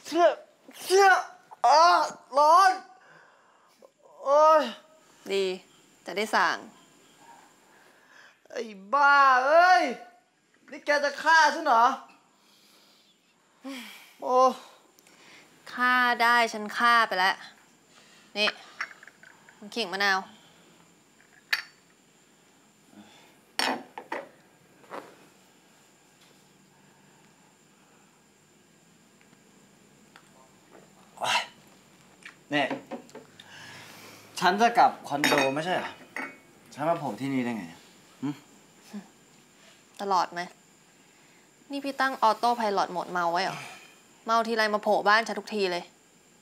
เชี่ยร้อนโอ้ยดีจะได้สั่งไอ้บ้าเอ้ยนี่แกจะฆ่าฉันเหรอโอ้ฆ่าได้ฉันฆ่าไปแล้วนี่ขิงมะนาวเนี่ยฉันจะกลับคอนโดไม่ใช่เหรอฉันมาโผล่ที่นี่ได้ไงตลอดไหมนี่พี่ตั้งออโต้ไพลอตโหมดเมาไว้เหรอเมาทีไรมาโผล่บ้านฉันทุกทีเลย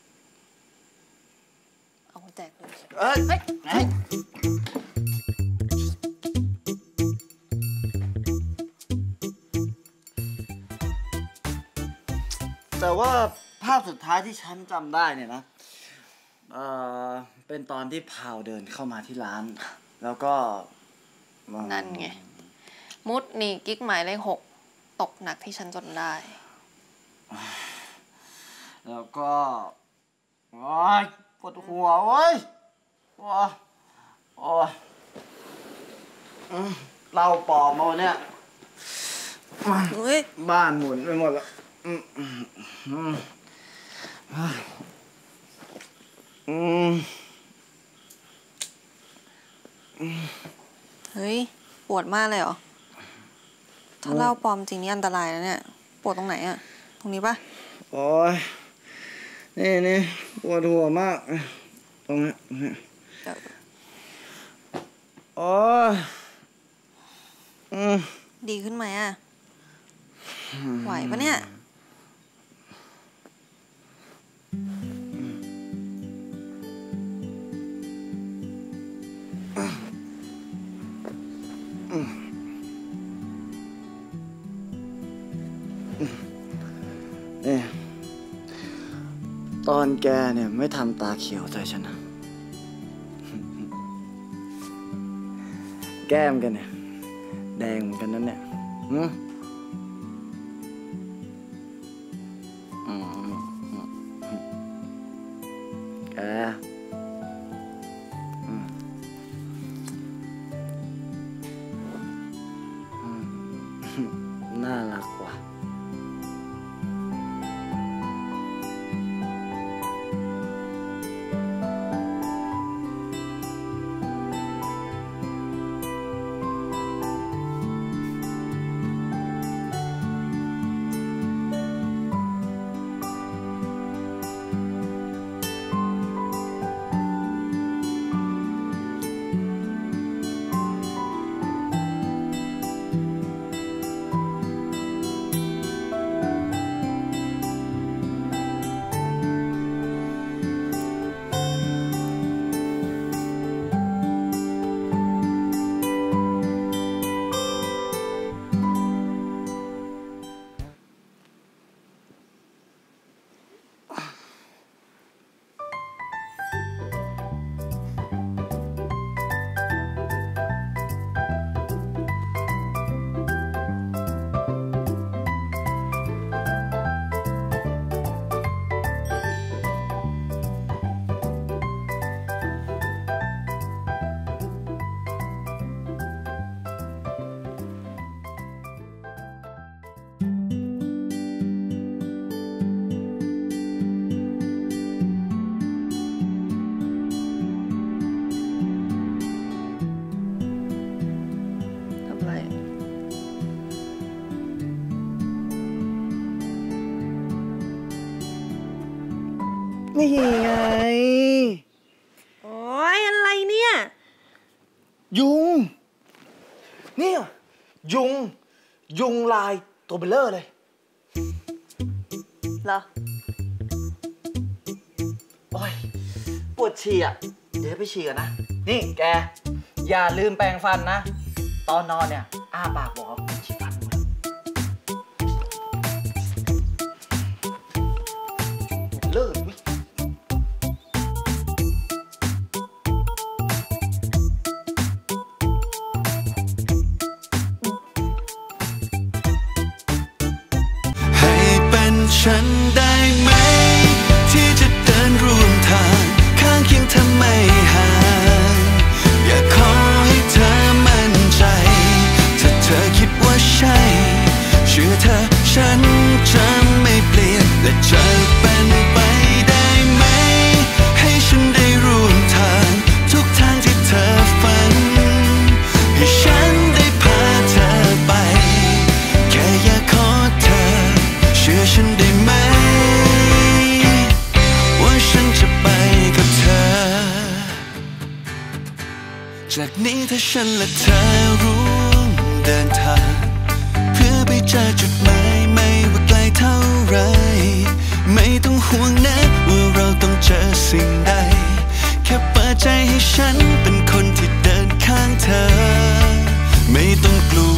เอาแจกเลยเฮ้ยแต่ว่าภาพสุดท้ายที่ฉันจำได้เนี่ยนะเป็นตอนที่พาวเดินเข้ามาที่ร้านแล้วก็นั่นไงมุดนี่กิ๊กหมายเลข6ตกหนักที่ฉันจนได้แล้วก็ปวดหัวเว้ยเล่าปอบมาเนี่ยบ้านหมุนไปหมดแล้วเฮ้ยปวดมากเลยเหรอถ้าเล่าปลอมจริงนี่อันตรายแล้วเนี่ยปวดตรงไหนอะตรงนี้ปะโอ้ยนี่ปวดหัวมากตรงนี้โอ้ยดีขึ้นไหมอะไหวปะเนี่ยตอนแกเนี่ยไม่ทำตาเขียวใส่ฉันนะแก้มกันเนี่ยแดงเหมือนกันนั่นเนี่ยแกน่ารักว่ะนี่ไงโอ้ยอะไรเนี่ยยุงเนี่ยยุงลายตัวเบลเลอร์เลยเหรอโอ้ยปวดฉี่อ่ะเดี๋ยวไปฉี่กันนะนี่แกอย่าลืมแปรงฟันนะตอนนอนเนี่ยอ้าปากบอกฉี่ฟันเลิกฉันได้ไหมนี้ถ้าฉันและเธอร่วมเดินทางเพื่อไปเจอจุดหมายไม่ว่าไกลเท่าไรไม่ต้องห่วงนะว่าเราต้องเจอสิ่งใดแค่เปิดใจให้ฉันเป็นคนที่เดินข้างเธอไม่ต้องกลัว